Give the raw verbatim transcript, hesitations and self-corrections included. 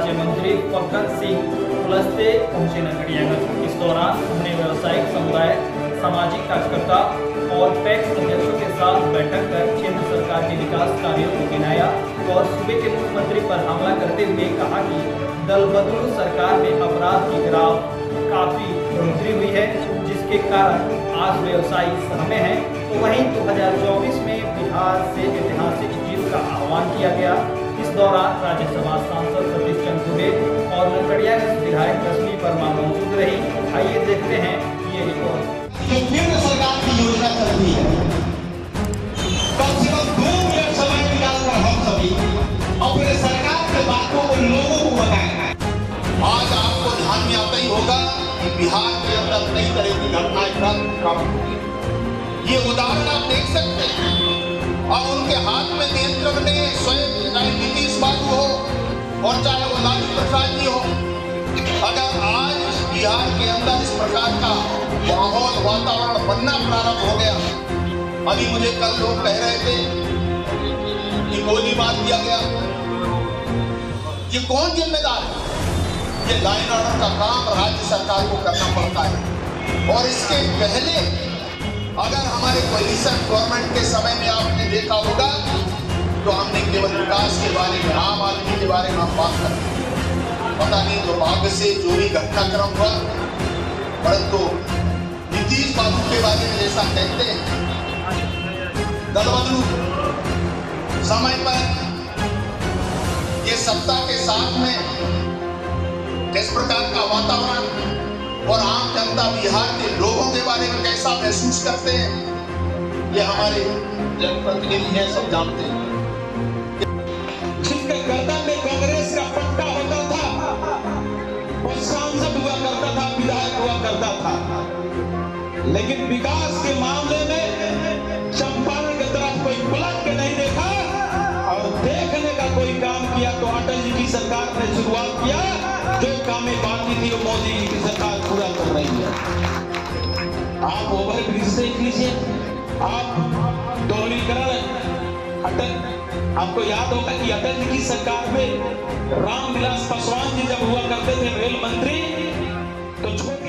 राज्य मंत्री फक्कन सिंह कुलस्ते पहुंचे नरकटियागंज। इस दौरान उन्होंने व्यवसायिक समुदाय, सामाजिक कार्यकर्ता और पैक्स अध्यक्षों के साथ बैठक कर केंद्र सरकार के विकास कार्यों को गिनाया और सूबे के मुख्यमंत्री पर हमला करते हुए कहा कि दल बदलू सरकार में अपराध की ग्राफ काफी बढ़ोतरी हुई है, जिसके कारण आज व्यवसायी सहमे हैं। तो वहीं दो हज़ार चौबीस में बिहार से ऐतिहासिक जीत का आह्वान किया गया। इस दौरान राज्यसभा सांसद सतीश चंद्र दुबे और नरकटियागंज विधायक रश्मि वर्मा मौजूद रही। आइए देखते हैं ये रिपोर्ट। केंद्र सरकार की योजना चल रही है, कम से कम दो मिनट समय निकालकर हम सभी अपने सरकार के बातों को लोगों को बताएं। आज आपको ध्यान में आता ही होगा कि बिहार के अंदर कई तरह की घटनाएं घटित, ये उदाहरण आप देख सकते हैं। और उनके हाथ में नियंत्रण ने स्वयं चाहे नीतीश बाबू हो और चाहे वो लालू प्रसाद जी हो, अगर आज बिहार के अंदर इस प्रकार का माहौल वातावरण बनना प्रारंभ हो गया। अभी मुझे कल लोग कह रहे थे कि गोली मार दिया गया, ये कौन जिम्मेदार है? ये लाइन ऑर्डर का काम राज्य सरकार को करना पड़ता है। और इसके पहले अगर हमारे कोलिशन गवर्नमेंट के समय में आपने देखा होगा तो हमने केवल विकास के बारे में, आम आदमी के बारे में हम बात करते, पता नहीं दुर्भाग्य से जो भी घटनाक्रम हुआ, परंतु नीतीश बाबू के बारे में जैसा कहते हैं दल बदलू समय पर ये सत्ता के साथ में किस प्रकार का वातावरण और आम जनता बिहार के लोगों के बारे में कैसा महसूस करते हैं, ये हमारे जनप्रतिनिधि हैं, सब जानते हैं। जिसके गर्दन में कांग्रेस का पट्टा होता था वो सांसद हुआ करता था, विधायक हुआ करता था, लेकिन विकास के मामले में चंपारण की तरफ कोई पलट के नहीं देखा और देखने का कोई काम किया तो अटल जी की सरकार ने शुरुआत किया। जो कामें बाकी थी वो मोदी जी की सरकार पूरा कर रही है। आप ओवर ब्रिज देख लीजिए, आप दोहरीकरण, अटल, आपको याद होगा कि अटल जी की सरकार में रामविलास पासवान जी जब हुआ करते थे रेल मंत्री, तो छोटे